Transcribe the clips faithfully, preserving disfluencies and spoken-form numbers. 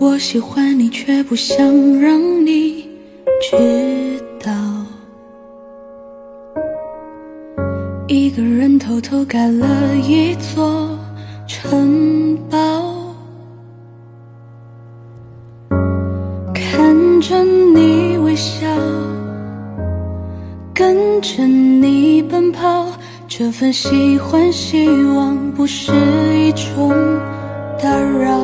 我喜欢你，却不想让你知道。一个人偷偷盖了一座城堡，看着你微笑，跟着你奔跑，这份喜欢希望不是一种打扰。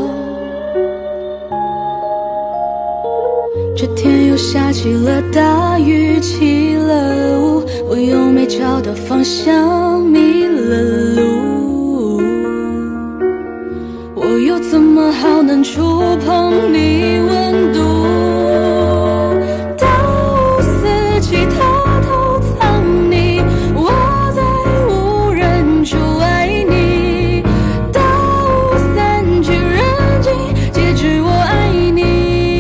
这天又下起了大雨，起了雾，我又没找到方向，迷了路。我又怎么好能触碰你温度？到五四七偷偷藏你，我在无人处爱你。到五三去人尽，截止我爱你。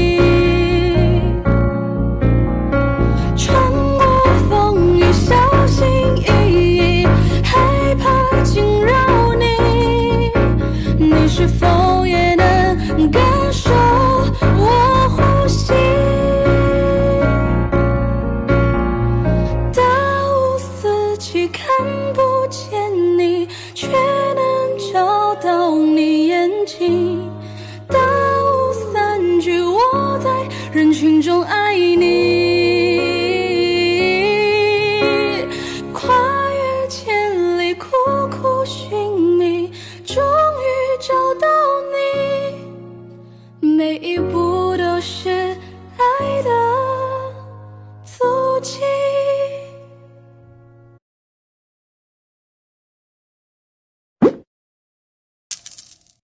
穿过风雨，小心翼翼，害怕惊扰你。你是否也能感受我呼吸？到五四七看不见你，却能找到你眼睛。到五三句我在人群中爱你。跨越千里，苦苦寻觅，终于找到你。每一步